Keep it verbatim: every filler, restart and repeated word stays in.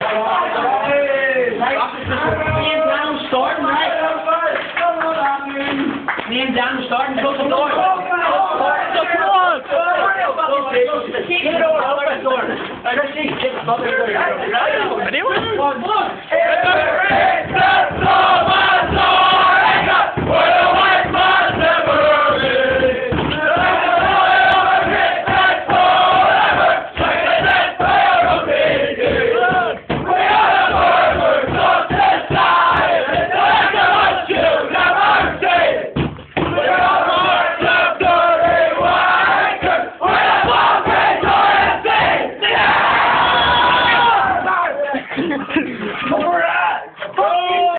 Me and Dan starting, right? Me and Dan starting, close the door. Come on! Keep it over, open the door. I just see, get the door. Anyone?